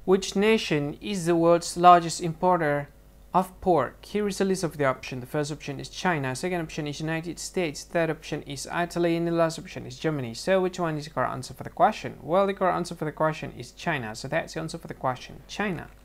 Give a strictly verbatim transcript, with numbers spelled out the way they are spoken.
Which nation is the world's largest importer of pork? Here is a list of the options. The first option is China, second option is United States, third option is Italy, and the last option is Germany. So which one is the correct answer for the question? Well, the correct answer for the question is China. So that's the answer for the question, China.